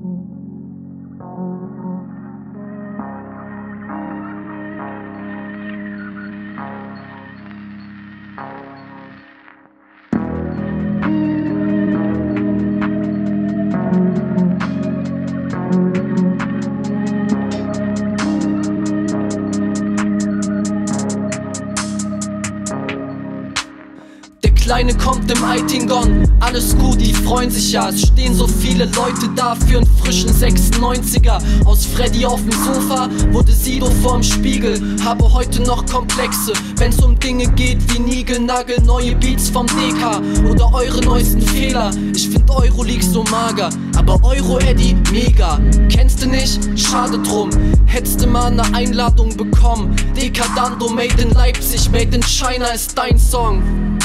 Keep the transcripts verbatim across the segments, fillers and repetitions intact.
Kleine kommt im Eitingon, alles gut, die freuen sich ja. Es stehen so viele Leute da für einen frischen sechsundneunziger. Aus Freddy auf dem Sofa wurde Sido vorm Spiegel. Habe heute noch Komplexe, wenn's um Dinge geht wie Nigelnagel, neue Beats vom D K oder eure neuesten Fehler. Ich find Euroleague so mager, aber Euro-Eddy mega. Kennst du nicht? Schade drum, hättest du mal ne Einladung bekommen. Decadando, made in Leipzig, made in China ist dein Song.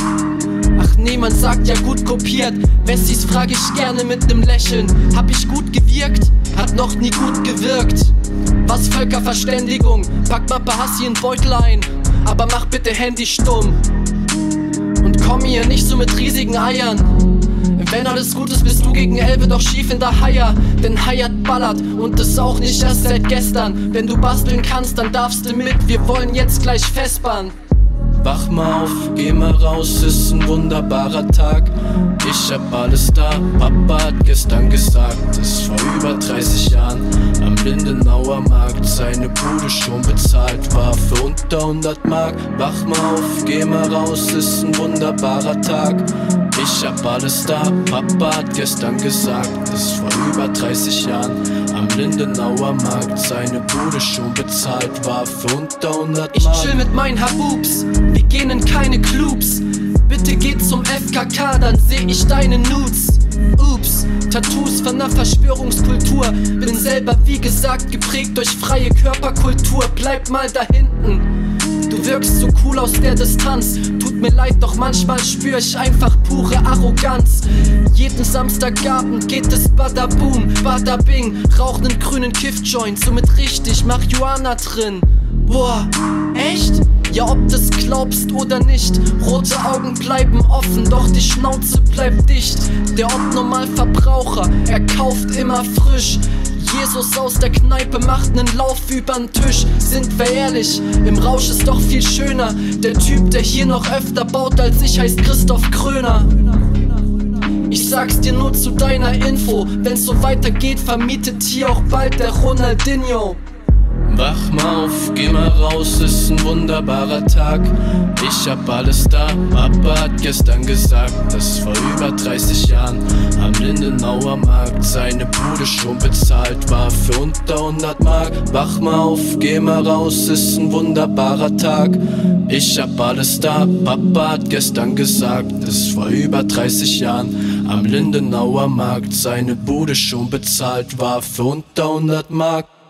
Ach nee, man sagt ja gut kopiert. Wessis frag ich gerne mit nem Lächeln. Hab ich gut gewirkt? Hat noch nie gut gewirkt. Was Völkerverständigung? Pack mal Bahassi in Beutel ein, aber mach bitte Handy stumm. Und komm hier nicht so mit riesigen Eiern. Wenn alles gut ist, bist du gegen Elbe doch schief in der Haier. Denn Hayat ballert und das auch nicht erst seit gestern. Wenn du basteln kannst, dann darfst du mit. Wir wollen jetzt gleich festbahnen. Wach mal auf, geh mal raus, ist ein wunderbarer Tag. Ich hab alles da, Papa hat gestern gesagt, dass vor über dreißig Jahren am Lindenauer Markt seine Bude schon bezahlt war für unter hundert Mark. Wach mal auf, geh mal raus, ist ein wunderbarer Tag. Ich hab alles da, Papa hat gestern gesagt, dass vor über dreißig Jahren am Lindenauer Markt seine Bude schon bezahlt war für unter hundert Mark. Ich chill mit meinen Habubs, wir gehen in keine Clubs. Bitte geh zum F K K, dann seh ich deine Nudes. Ups, Tattoos von ner Verschwörungskultur. Bin selber wie gesagt geprägt durch freie Körperkultur. Bleib mal da hinten. Du wirkst so cool aus der Distanz. Tut mir leid, doch manchmal spür ich einfach pure Arroganz. Jeden Samstagabend geht es bada boom, bada bing. Rauch nen grünen Kiff-Joint, so mit richtig Marihuana drin. Boah, echt? Ja, ob du's glaubst oder nicht. Rote Augen bleiben offen, doch die Schnauze bleibt dicht. Der Otto-Normalverbraucher, er kauft immer frisch. Jesus aus der Kneipe macht nen Lauf übern Tisch. Sind wir ehrlich, im Rausch ist doch viel schöner. Der Typ, der hier noch öfter baut als ich, heißt Christoph Kröner. Ich sag's dir nur zu deiner Info, wenn's so weitergeht, vermietet hier auch bald der Ronaldinho. Wach mal auf, geh mal raus, ist ein wunderbarer Tag. Ich hab alles da, Papa hat gestern gesagt, dass vor über dreißig Jahren am Lindenauer Markt seine Bude schon bezahlt war für unter hundert Mark. Wach mal auf, geh mal raus, ist ein wunderbarer Tag. Ich hab alles da, Papa hat gestern gesagt, dass vor über dreißig Jahren am Lindenauer Markt seine Bude schon bezahlt war für unter hundert Mark.